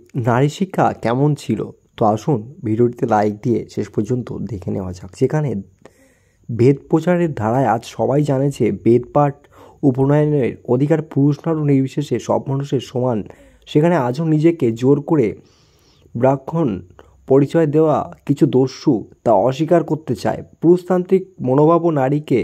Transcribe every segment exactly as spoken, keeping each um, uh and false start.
নারী শিক্ষা কেমন ছিল? তো আসুন ভিডিওটিতে লাইক দিয়ে শেষ পর্যন্ত দেখে নেওয়া যাক। যেখানে বেদ প্রচারের ধারায় আজ সবাই জানে যে বেদ পাঠ উপনয়নের অধিকার পুরুষ নারী নির্বিশেষে সব মানুষের সমান, সেখানে আজও নিজেকে জোর করে ব্রাহ্মণ পরিচয় দেওয়া কিছু দস্যু তা অস্বীকার করতে চায়। পুরুষতান্ত্রিক মনোভাব ও নারীকে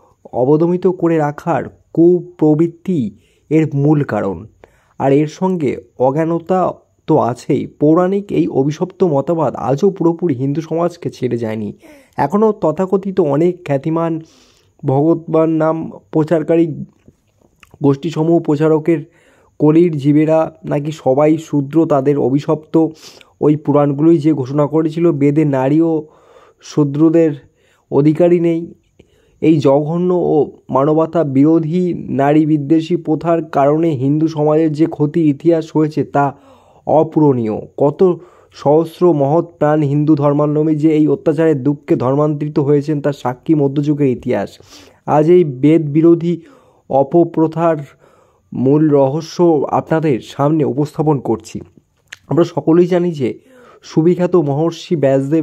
অবদমিত করে রাখার কুপ্রবৃত্তি এর মূল কারণ। আর এর সঙ্গে অজ্ঞানতা তো আছেই। পৌরাণিক এই অভিশপ্ত মতবাদ আজও পুরোপুরি হিন্দু সমাজকে ছেড়ে যায়নি। এখনও তথাকথিত অনেক খ্যাতিমান ভগবান নাম প্রচারকারী গোষ্ঠীসমূহ প্রচারকের কলির জীবেরা নাকি সবাই শূদ্র, তাদের অভিশপ্ত ওই পুরাণগুলোই যে ঘোষণা করেছিল বেদে নারী ও শূদ্রদের অধিকারই নেই। এই জঘন্য ও মানবতা বিরোধী নারী বিদ্বেষী প্রথার কারণে হিন্দু সমাজের যে ক্ষতির ইতিহাস হয়েছে তা অপূরণীয়। কত সহস্র মহৎ প্রাণ হিন্দু ধর্মাবলম্বী যে এই অত্যাচারের দুঃখে ধর্মান্তরিত হয়েছেন তার সাক্ষী মধ্যযুগের ইতিহাস। আজ এই বেদ বিরোধী অপপ্রথার মূল রহস্য আপনাদের সামনে উপস্থাপন করছি। আমরা সকলেই জানি যে সুবিখ্যাত মহর্ষি ব্যাসদেব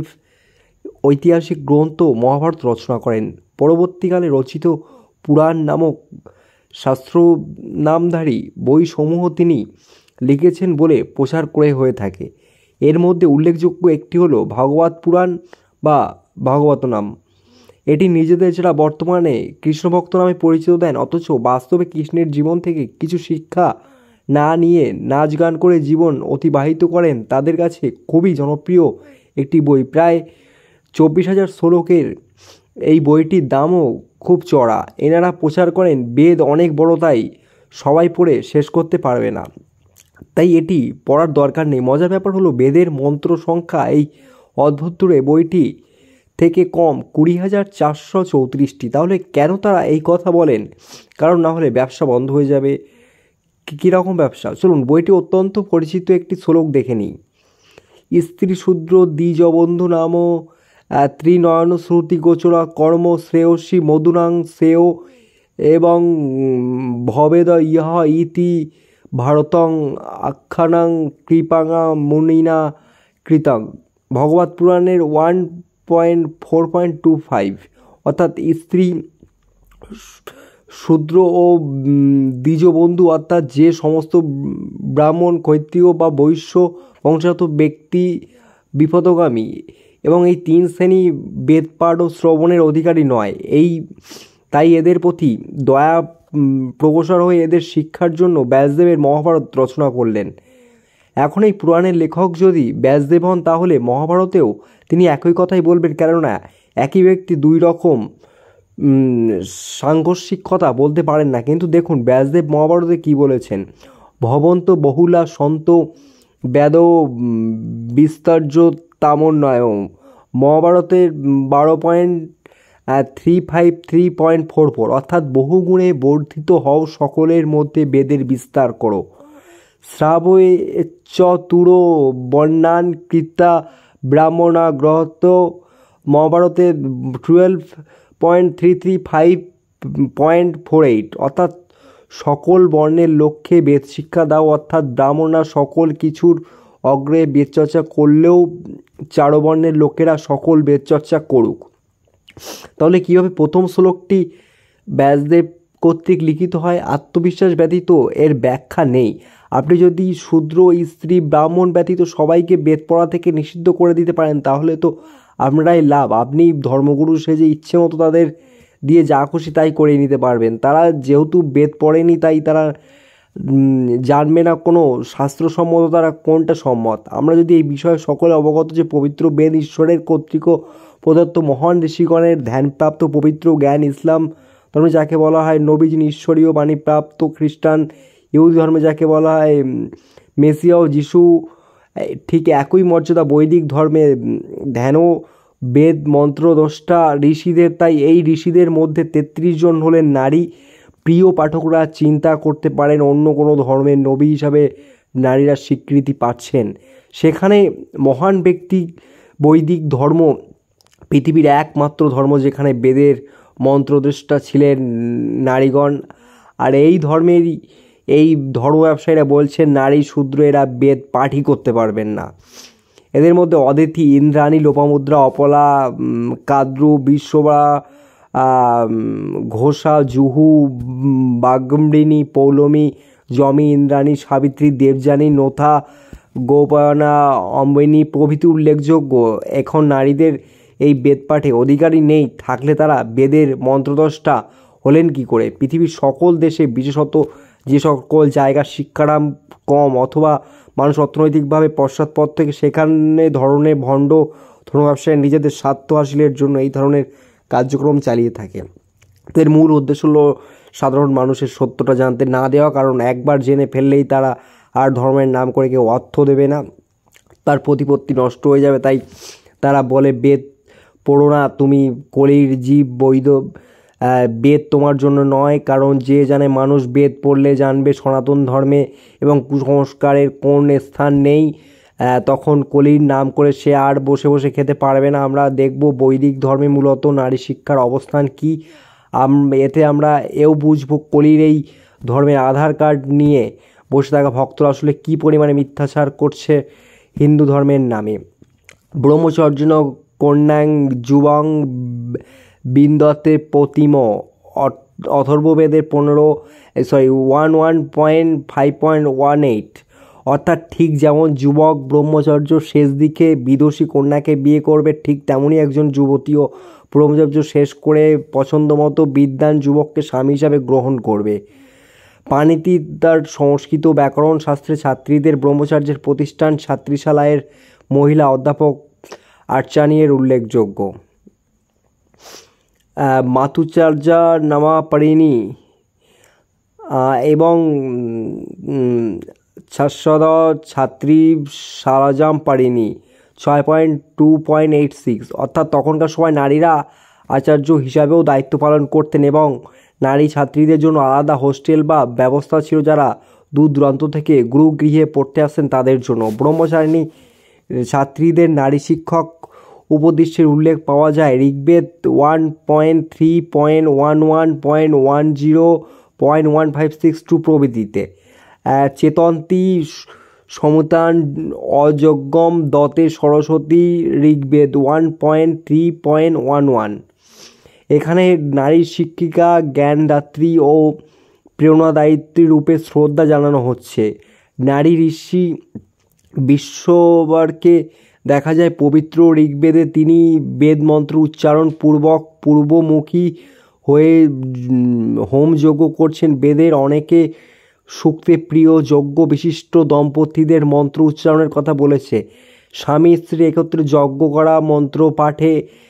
ঐতিহাসিক গ্রন্থ মহাভারত রচনা করেন। পরবর্তীকালে রচিত পুরাণ নামক শাস্ত্র নামধারী বইসমূহ তিনি লিখেছেন বলে প্রচার করে হয়ে থাকে। এর মধ্যে উল্লেখযোগ্য একটি হলো ভাগবত পুরাণ বা ভাগবতনাম। এটি নিজেদের যারা বর্তমানে কৃষ্ণভক্ত নামে পরিচিত দেন, অথচ বাস্তবে কৃষ্ণের জীবন থেকে কিছু শিক্ষা না নিয়ে নাচ গান করে জীবন অতিবাহিত করেন, তাদের কাছে খুবই জনপ্রিয় একটি বই। প্রায় চব্বিশ হাজার শ্লোকের এই বইটির দামও খুব চড়া। এনারা প্রচার করেন বেদ অনেক বড়, তাই সবাই পড়ে শেষ করতে পারবে না, তাই এটি পড়ার দরকার নেই। মজার ব্যাপার হলো বেদের মন্ত্র সংখ্যা এই অদ্ভুতরে বইটি থেকে কম কুড়ি হাজার চারশো চৌত্রিশটি। তাহলে কেন তারা এই কথা বলেন? কারণ না হলে ব্যবসা বন্ধ হয়ে যাবে। কীরকম ব্যবসা? চলুন বইটি অত্যন্ত পরিচিত একটি শ্লোক দেখে নিই। স্ত্রী শূদ্র দ্বিজবন্ধু নাম ত্রিনয়ন শ্রুতি গোচরা কর্ম শ্রেয়সী মধুনাং শ্রেয় এবং ভবেদ ইহা ইতি ভারতং আখ্যানাং কৃপাঙা মুনিনা কৃতাং। ভগবত পুরাণের one point four point two five অর্থাৎ স্ত্রী শূদ্র ও দ্বিজবন্ধু অর্থাৎ যে সমস্ত ব্রাহ্মণ, ক্ষত্রিয় বা বৈশ্য বংশগত ব্যক্তি বিপদগামী এবং এই তিন শ্রেণী বেদপাঠ ও শ্রবণের অধিকারী নয়, এই তাই এদের প্রতি দয়া প্রবসর হয়ে এদের শিক্ষার জন্য ব্যাসদেবের মহাভারত রচনা করলেন। এখন এই পুরাণের লেখক যদি ব্যাসদেব হন তাহলে মহাভারতেও তিনি একই কথাই বলবেন, কেননা একই ব্যক্তি দুই রকম সাংঘর্ষিক কথা বলতে পারেন না। কিন্তু দেখুন ব্যাসদেব মহাভারতে কী বলেছেন। ভবন্ত বহুলা সন্ত বেদ বিস্তার্য তামন্বয়। মহাভারতের বারো point three five three point four four অর্থাৎ বহুগুণে বর্ধিত হও, সকলের মধ্যে বেদের বিস্তার করো। শ্রাবয়ে চতুর বর্ণান কৃতা ব্রাহ্মণা গ্রহত। মহাভারতে twelve point three three five point four eight অর্থাৎ সকল বর্ণের লক্ষ্যে বেদ শিক্ষা দাও, অর্থাৎ ব্রাহ্মণরা সকল কিছুর অগ্রে বেদচর্চা করলেও চারবর্ণের লোকেরা সকল বেদচর্চা করুক। তাহলে কীভাবে প্রথম শ্লোকটি ব্যাসদেব কর্তৃক লিখিত হয়? আত্মবিশ্বাস ব্যতীত এর ব্যাখ্যা নেই। আপনি যদি শূদ্র, স্ত্রী, ব্রাহ্মণ ব্যতীত সবাইকে বেদ পড়া থেকে নিষিদ্ধ করে দিতে পারেন তাহলে তো আপনারাই লাভ। আপনি ধর্মগুরু সেজে ইচ্ছে মতো তাদের দিয়ে যা খুশি তাই করে নিতে পারবেন। তারা যেহেতু বেদ পড়েনি তাই তারা জানবে না কোনো শাস্ত্রসম্মত তারা কোনটা সম্মত। আমরা যদি এই বিষয়ে সকলে অবগত যে পবিত্র বেদ ঈশ্বরের কর্তৃক প্রদত্ত মহান ঋষিগণের ধ্যানপ্রাপ্ত পবিত্র জ্ঞান। ইসলাম ধর্মে যাকে বলা হয় নবীজিন ঈশ্বরীয় বাণীপ্রাপ্ত, খ্রিস্টান ইহুদি ধর্মে যাকে বলা হয় মেসিয়া ও যিশু, ঠিক একই মর্যাদা বৈদিক ধর্মে ধ্যানও বেদ মন্ত্রদ্রষ্টা ঋষিদের। তাই এই ঋষিদের মধ্যে তেত্রিশ জন হলেন নারী। প্রিয় পাঠকরা চিন্তা করতে পারেন অন্য কোনো ধর্মের নবী হিসাবে নারীরা স্বীকৃতি পাচ্ছেন। সেখানে মহান ব্যক্তি বৈদিক ধর্ম পৃথিবীর একমাত্র ধর্ম যেখানে বেদের মন্ত্রদ্রষ্টা ছিলেন নারীগণ। আর এই ধর্মেরই এই ধর্ম ব্যবসায়ীরা বলছেন নারী শূদ্র এরা বেদ পাঠই করতে পারবেন না। এদের মধ্যে অদিতি, ইন্দ্রাণী, লোপামুদ্রা, অপলা, কাদ্রু, বিশ্ববা, ঘোষা, জুহু, বাগ্মৃণী, পৌলমী, যমী, ইন্দ্রাণী, সাবিত্রী, দেবযানী, নোথা, গোপায়না, অম্বিনী প্রভৃতি উল্লেখযোগ্য। এখন নারীদের এই বেদপাঠে অধিকারী নেই থাকলে তারা বেদের মন্ত্রদ্রষ্টা হলেন কি করে? পৃথিবীর সকল দেশে, বিশেষত যে সকল জায়গা শিক্ষারাম কম অথবা মানুষ অর্থনৈতিকভাবে পশ্চাৎপদ থেকে, সেখানে ধরনের ভণ্ড ধর্ম ব্যবসায়ী নিজেদের স্বার্থ হাসিলের জন্য এই ধরনের কার্যক্রম চালিয়ে থাকে। এর মূল উদ্দেশ্য হলো সাধারণ মানুষের সত্যটা জানতে না দেওয়া, কারণ একবার জেনে ফেললেই তারা আর ধর্মের নাম করে কেউ অর্থ দেবে না, তার প্রতিপত্তি নষ্ট হয়ে যাবে। তাই তারা বলে বেদ পড়ো না, তুমি কলির জীব, বৈধ বেদ তোমার জন্য নয়। কারণ যে জানে মানুষ বেদ পড়লে জানবে সনাতন ধর্মে এবং কুসংস্কারের কোন স্থান নেই, তখন কলির নাম করে সে আর বসে বসে খেতে পারবে না। আমরা দেখব বৈদিক ধর্মে মূলত নারী শিক্ষার অবস্থান কী। এতে আমরা এও বুঝবো কলির এই ধর্মের আধার কার্ড নিয়ে বসে থাকা ভক্তরা আসলে কী পরিমাণে মিথ্যাচার করছে হিন্দু ধর্মের নামে। ব্রহ্মচর্য কন্যাং যুবং বিন্দতে প্রতিম, অথর্ববেদের পনেরো sorry one one point five point one eight. অর্থাৎ ঠিক যেমন যুবক ব্রহ্মচর্য শেষ দিকে বিদুষী কন্যাকে বিয়ে করবে, ঠিক তেমনই একজন যুবতীও ব্রহ্মচর্য শেষ করে পছন্দ মতো বিদ্বান যুবককে স্বামী হিসাবে গ্রহণ করবে। পাণিতি তার সংস্কৃত ব্যাকরণ শাস্ত্রে ছাত্রীদের ব্রহ্মচার্যের প্রতিষ্ঠান ছাত্রীশালায়ের মহিলা অধ্যাপক আর্চানিয়ের উল্লেখযোগ্য। মাতুচার্যা নামাপারিণী এবং ছাত্রদ ছাত্রী সারাজাম পারিণী ছয় point two point eight six. অর্থাৎ তখনকার সময় নারীরা আচার্য হিসাবেও দায়িত্ব পালন করতেন এবং নারী ছাত্রীদের জন্য আলাদা হোস্টেল বা ব্যবস্থা ছিল, যারা দূর দূরান্ত থেকে গুরুগৃহে পড়তে আসতেন তাদের জন্য। ব্রহ্মচারিণী ছাত্রীদের নারী শিক্ষক উপদেশের উল্লেখ পাওয়া যায় Rigveda one point three point one one point one zero point one five six two প্রভৃতিতে। চেতন্তী সমতান অযজ্ঞম দতে Saraswati Rigveda one point three point one one. এখানে নারীর শিক্ষিকা, জ্ঞানদাত্রী ও প্রেরণাদায়িত্রী রূপে শ্রদ্ধা জানানো হচ্ছে। নারী ঋষি বিশ্ববারকে দেখা যায় পবিত্র ঋগ্বেদে তিনি বেদমন্ত্র উচ্চারণ পূর্বক পূর্বমুখী হয়ে হোম যজ্ঞ করছেন। বেদের অনেকে সূক্তে প্রিয় যজ্ঞ বিশিষ্ট দম্পতিদের মন্ত্র উচ্চারণের কথা বলেছে। স্বামী স্ত্রী একত্রে যজ্ঞ করা মন্ত্র পাঠে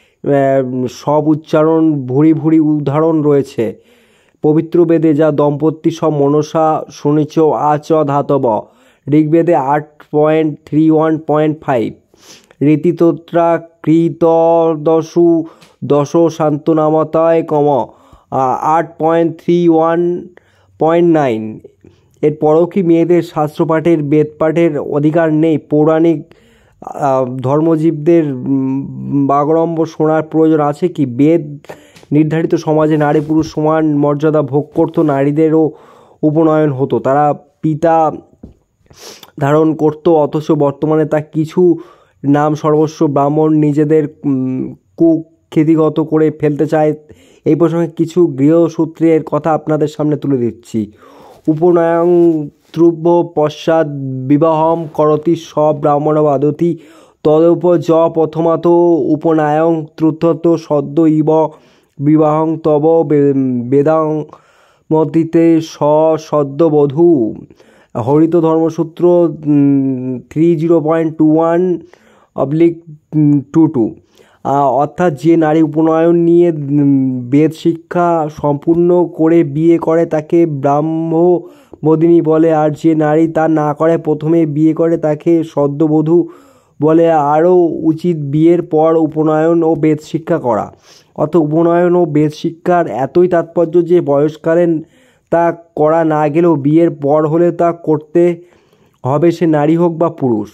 সব উচ্চারণ ভুরি ভুরি উদাহরণ রয়েছে পবিত্র বেদে, যা দম্পতি সব মনসা শুনিচ আচ ধাতব ঋগ্বেদে আট point three one point five. রীতিতোত্রা কৃত দশু দশ শান্তনামতায় কম আট point three one point nine. এরপরও কি মেয়েদের শাস্ত্রপাঠের বেদপাঠের অধিকার নেই? পৌরাণিক ধর্মজীবদের বাগড়ম্ব শোনার প্রয়োজন আছে কি? বেদ নির্ধারিত সমাজে নারী পুরুষ সমান মর্যাদা ভোগ করত, নারীদেরও উপনয়ন হতো, তারা পিতা ধারণ করত, অথচ বর্তমানে তা কিছু নাম সর্বস্ব ব্রাহ্মণ নিজেদের কুখ্যাতিগত করে ফেলতে চায়। এই প্রসঙ্গে কিছু গৃহসূত্রের কথা আপনাদের সামনে তুলে দিচ্ছি। উপনয়ন ধ্রুব পশ্চাৎ বিবাহম করতি সব ব্রাহ্মণ বাদতি তদুপ য প্রথমাত উপনায়ং ত্রুথত সদ্য ইব বিবাহং তব বেদাং মতিতে স সদ্য বধূ। Harita Dharmasutra three zero point two one oblique two two. অর্থাৎ যে নারী উপনয়ন নিয়ে বেদ শিক্ষা সম্পূর্ণ করে বিয়ে করে তাকে ব্রাহ্মবধিনী বলে, আর যে নারী তা না করে প্রথমে বিয়ে করে তাকে সদ্যবধূ বলে। আরও উচিত বিয়ের পর উপনয়ন ও বেদ শিক্ষা করা। অর্থাৎ উপনয়ন ও বেদ শিক্ষার এতই তাৎপর্য যে বয়সকালে তা করা না গেলেও বিয়ের পর হলে তা করতে হবে, সে নারী হোক বা পুরুষ।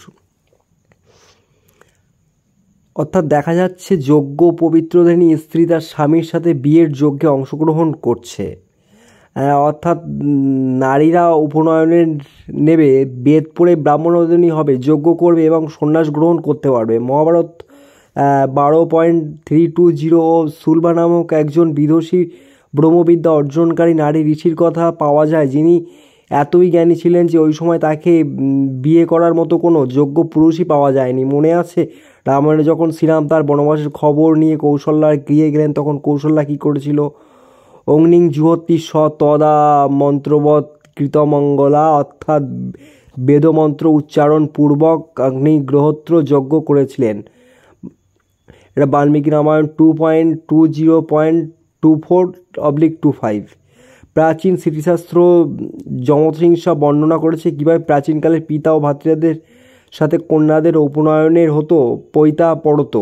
অর্থাৎ দেখা যাচ্ছে যোগ্য পবিত্রধারী স্ত্রী তার স্বামীর সাথে বিয়ের যজ্ঞে অংশগ্রহণ করছে। অর্থাৎ নারীরা উপনয়নের নেবে, বেদ পড়ে ব্রাহ্মণোদনী হবে, যজ্ঞ করবে এবং সন্ন্যাস গ্রহণ করতে পারবে। মহাভারত বারো পয়েন্ট থ্রি টু জিরো ও সুলভা নামক একজন বিদুষী ব্রহ্মবিদ্যা অর্জনকারী নারী ঋষির কথা পাওয়া যায়, যিনি এতই জ্ঞানী ছিলেন যে ওই সময় তাকে বিয়ে করার মতো কোনো যোগ্য পুরুষই পাওয়া যায়নি। মনে আছে রামায়ণে যখন শ্রীরাম তার বনবাসের খবর নিয়ে কৌশল্যার গৃহে গেলেন, তখন কৌশল্যা কী করেছিল? অগ্নিং জুহোতি স তদা মন্ত্রবৎ কৃতমঙ্গলা, অর্থাৎ বেদমন্ত্র উচ্চারণ পূর্বক অগ্নিগ্রহোত্র যজ্ঞ করেছিলেন। এটা Valmiki Ramayana two point two zero point two four oblique two five. প্রাচীন স্মৃতিশাস্ত্র যমহিংসা বর্ণনা করেছে কীভাবে প্রাচীনকালের পিতা ও ভাতৃদের সাথে কন্যাদের উপনয়নের হতো পৈতা পড়ত।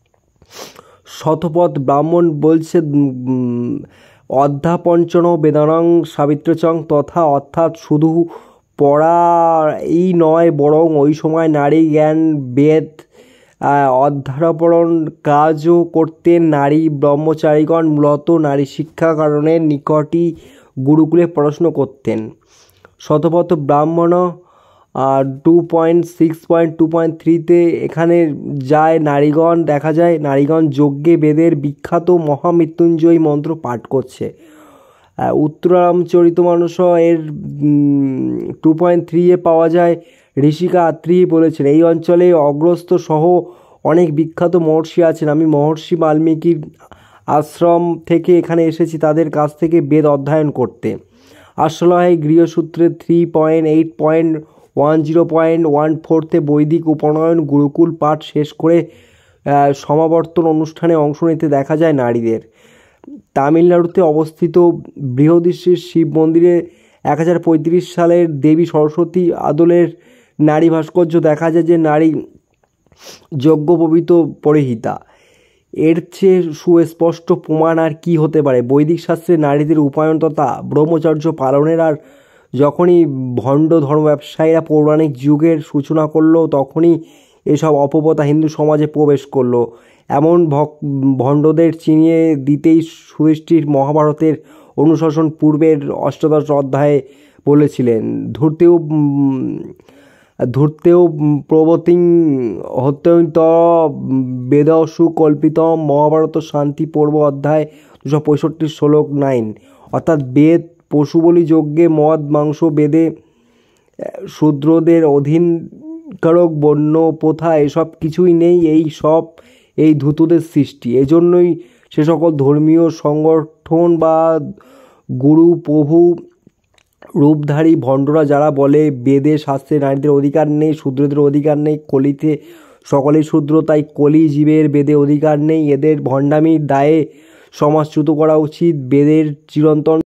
শতপথ ব্রাহ্মণ বলছে অধ্যাপঞ্চন বেদানং সাবিত্রচং তথা, অর্থাৎ শুধু পড়াই নয় বরং ওই সময় নারী জ্ঞান বেদ অধ্যাপন কাজও করতেন। নারী ব্রহ্মচারীগণ মূলত নারী শিক্ষা কারণের নিকটই গুরুকুলে পড়াশুনো করতেন। Shatapatha Brahmana two point six point two point থ্রিতে এখানে যায় নারীগণ দেখা যায় নারীগণ যজ্ঞে বেদের বিখ্যাত মহামৃত্যুঞ্জয়ী মন্ত্র পাঠ করছে। উত্তরামচরিতমানস এর টু পয়েন্ট থ্রি এ পাওয়া যায় ঋষিকা আত্রি বলেছেন, এই অঞ্চলে অগ্রস্ত সহ অনেক বিখ্যাত মহর্ষি আছেন। আমি মহর্ষি বাল্মীকির আশ্রম থেকে এখানে এসেছি তাদের কাছ থেকে বেদ অধ্যয়ন করতে। আশ্রয় গৃহসূত্রে three point eight point one zero point one ফোরতে বৈদিক উপনয়ন গুরুকুল পাঠ শেষ করে সমাবর্তন অনুষ্ঠানে অংশ নিতে দেখা যায় নারীদের। তামিলনাড়ুতে অবস্থিত বৃহদীশ্বর শিব মন্দিরে এক হাজার পঁয়ত্রিশ সালের দেবী সরস্বতী আদলের নারী ভাস্কর্য দেখা যায় যে নারী যজ্ঞোপবীত পরিহিতা। এর চেয়ে সুস্পষ্ট প্রমাণ আর কি হতে পারে? বৈদিক শাস্ত্রে নারীদের উপায়ন তথা ব্রহ্মচর্য পালনের আর যখনই ভণ্ড ধর্ম ব্যবসায়ীরা পৌরাণিক যুগের সূচনা করলো, তখনই এসব অপপ্রথা হিন্দু সমাজে প্রবেশ করলো। এমন ভণ্ডদের চিনিয়ে দিতেই সুদৃষ্টির মহাভারতের অনুশাসন পূর্বের অষ্টাদশ অধ্যায়ে বলেছিলেন, ধূর্তেও ধূর্তেও প্রবতিং হত্যন্ত বেদসু কল্পিতম। মহাভারত শান্তি পর্ব অধ্যায় দুশো পঁয়ষট্টি শ্লোক নাইন। অর্থাৎ বেদ পশু বলি যজ্ঞে মদ মাংস বেদে শূদ্রদের অধীনকারক বন্য প্রথা এসব কিছুই নেই, এই সব এই ধূতুদের সৃষ্টি। এজন্যই সে সকল ধর্মীয় সংগঠন বা গুরু প্রভু রূপধারী ভণ্ডরা যারা বলে বেদে শাস্ত্রে নারীদের অধিকার নেই, শূদ্রদের অধিকার নেই, কলিতে সকলেই শূদ্র তাই কলি জীবের বেদে অধিকার নেই, এদের ভণ্ডামির দায়ে সমাজচ্যুত করা উচিত। বেদের চিরন্তন